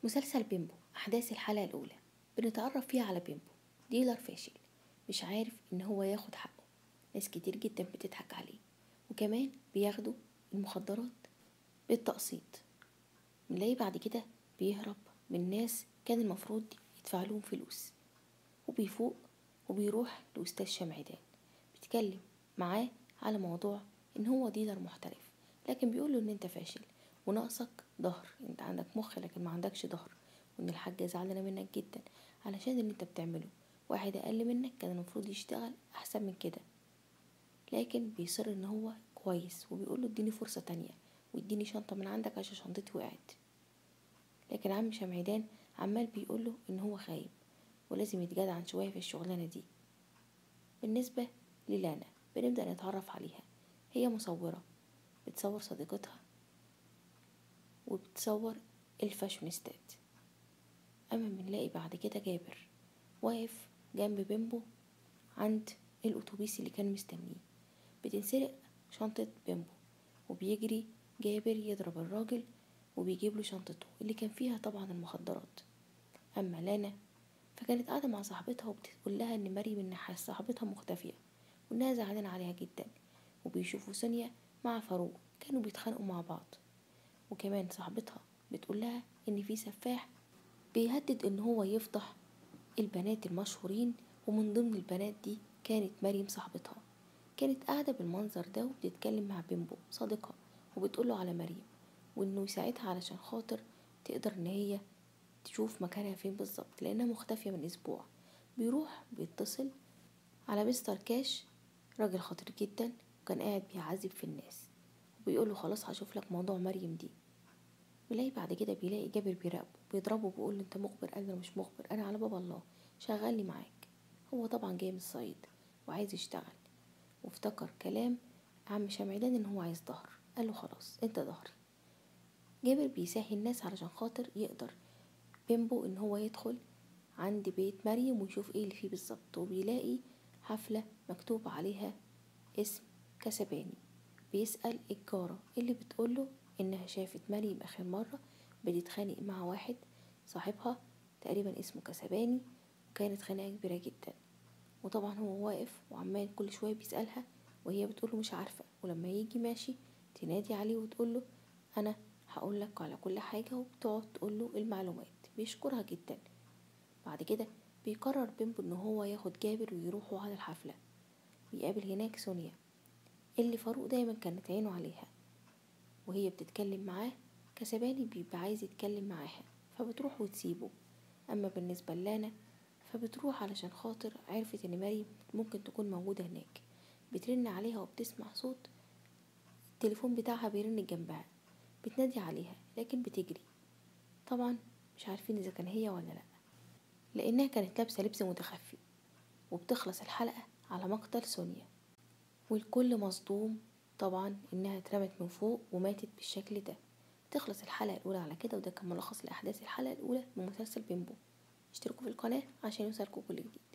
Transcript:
مسلسل بيمبو أحداث الحلقة الأولى. بنتعرف فيها على بيمبو، ديلر فاشل مش عارف إن هو ياخد حقه. ناس كتير جدا بتضحك عليه، وكمان بياخدوا المخدرات بالتقسيط. بنلاقيه بعد كده بيهرب من ناس كان المفروض يدفع لهم فلوس، وبيفوق وبيروح لأستاذ شمعدان بيتكلم معاه على موضوع إن هو ديلر محترف، لكن بيقوله إن أنت فاشل وناقصك ظهر، انت عندك مخ لكن ما عندكش ظهر، وان الحاجة زعلانة منك جدا علشان اللي انت بتعمله. واحد اقل منك كان المفروض يشتغل احسن من كده، لكن بيصر ان هو كويس وبيقوله اديني فرصة تانية واديني شنطة من عندك عشان شنطتي وقعت. لكن عم شمعدان عمال بيقوله ان هو خايب ولازم يتجدعن شوية في الشغلانة دي. بالنسبة للانا بنبدأ نتعرف عليها، هي مصورة بتصور صديقتها وبتصور الفاشونيستات. اما بنلاقي بعد كده جابر واقف جنب بيمبو عند الاتوبيس اللي كان مستنيه. بتنسرق شنطة بيمبو وبيجري جابر يضرب الراجل وبيجيب له شنطته اللي كان فيها طبعا المخدرات. اما لانا فكانت قاعدة مع صاحبتها وبتقول لها ان مريم النحاس صاحبتها مختفية وانها زعلانة عليها جدا، وبيشوفوا سونيا مع فاروق كانوا بيتخانقوا مع بعض. وكمان صاحبتها بتقول لها ان في سفاح بيهدد ان هو يفضح البنات المشهورين، ومن ضمن البنات دي كانت مريم صاحبتها. كانت قاعدة بالمنظر ده وبتتكلم مع بيمبو صديقها وبتقوله على مريم وانه يساعدها علشان خاطر تقدر ان هي تشوف مكانها فين بالظبط لانها مختفية من اسبوع. بيروح بيتصل على مستر كاش، راجل خطير جدا وكان قاعد بيعذب في الناس، وبيقوله خلاص هشوف لك موضوع مريم دي. بيلاقي بعد كده بيلاقي جابر بيراقبه بيضربه بيقول انت مخبر، قال له مش مخبر، انا على باب الله شغلني معاك. هو طبعا جاي من الصعيد وعايز يشتغل، وافتكر كلام عم شمعدان ان هو عايز ظهر، قال له خلاص انت ظهري. جابر بيساهي الناس علشان خاطر يقدر بيمبو ان هو يدخل عند بيت مريم ويشوف ايه اللي فيه بالظبط، وبيلاقي حفلة مكتوب عليها اسم كسباني. بيسأل الجارة اللي بتقوله انها شافت مريم اخر مرة بتتخانق مع واحد صاحبها تقريبا اسمه كسباني، وكانت خناقة كبيرة جدا. وطبعا هو واقف وعمال كل شوية بيسألها وهي بتقوله مش عارفة، ولما يجي ماشي تنادي عليه وتقوله انا هقولك على كل حاجة، وبتقعد تقوله المعلومات. بيشكرها جدا. بعد كده بيقرر بيمبو ان هو ياخد جابر ويروحوا على الحفلة. بيقابل هناك سونيا اللي فاروق دايما كانت عينه عليها، وهي بتتكلم معاه كسباني بيبقى عايز يتكلم معاها فبتروح وتسيبه. اما بالنسبة لانا فبتروح علشان خاطر عرفت ان مريم ممكن تكون موجودة هناك. بترن عليها وبتسمع صوت التليفون بتاعها بيرن جنبها، بتنادي عليها لكن بتجري. طبعا مش عارفين اذا كان هي ولا لا لانها كانت لابسة لبس متخفي. وبتخلص الحلقة على مقتل سونيا، والكل مصدوم طبعا انها اترمت من فوق وماتت بالشكل ده. تخلص الحلقة الأولى على كده، وده كان ملخص لأحداث الحلقة الأولى من مسلسل بيمبو. اشتركوا في القناة عشان يوصلكوا كل جديد.